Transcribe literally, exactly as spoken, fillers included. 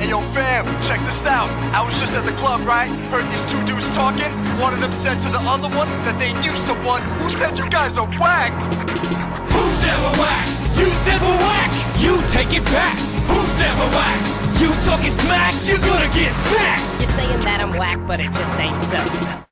Hey yo fam, check this out. I was just at the club, right? Heard these two dudes talking. One of them said to the other one that they knew someone who said you guys are whack. Who's ever whack? You ever whack? You take it back. Who's ever whack? You talking smack? You're gonna get smacked. You're saying that I'm whack, but it just ain't so.